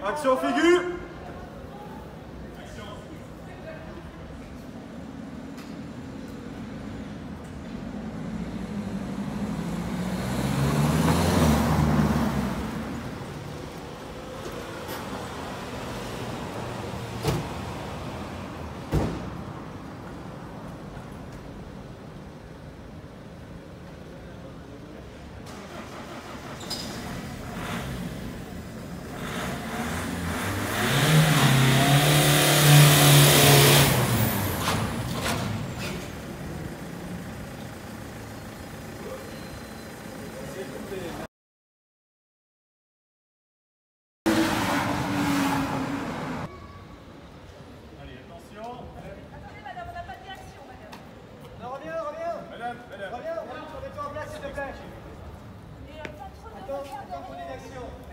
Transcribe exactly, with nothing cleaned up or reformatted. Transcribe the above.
Action figure. Allez, attention. Attendez, madame, on n'a pas de direction, madame. Non, reviens, reviens. Madame, madame. Reviens, remets-toi en place, s'il te plaît. Et euh, pas trop de Attends, regard attends pour derrière. une action.